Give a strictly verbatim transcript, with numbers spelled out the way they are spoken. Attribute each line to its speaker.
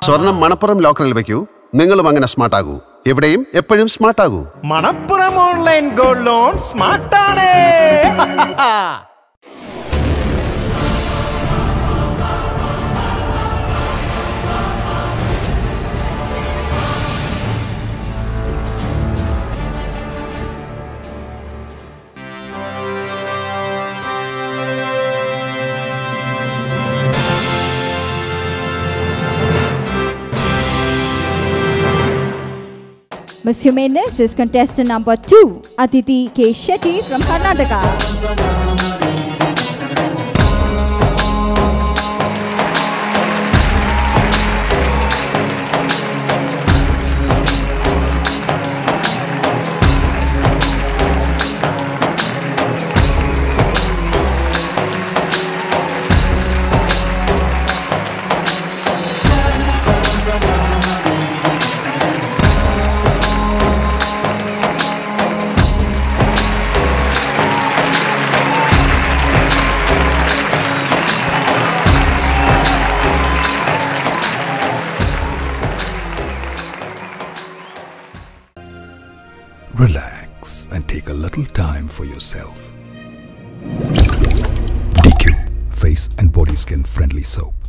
Speaker 1: സ്വർണം മണപ്പുറം ലോക്കറിൽ വെക്കൂ. നിങ്ങളും അങ്ങനെ സ്മാർട്ട് ആകൂ. എവിടെയും എപ്പോഴും സ്മാർട്ട് ആകൂ.
Speaker 2: Manappuram online gold loan smart ആണ്.
Speaker 3: Miss Humaneness is contestant number two, Adithi Shetty from Karnataka.
Speaker 4: Relax and take a little time for yourself. DQue Face and Body Skin Friendly Soap.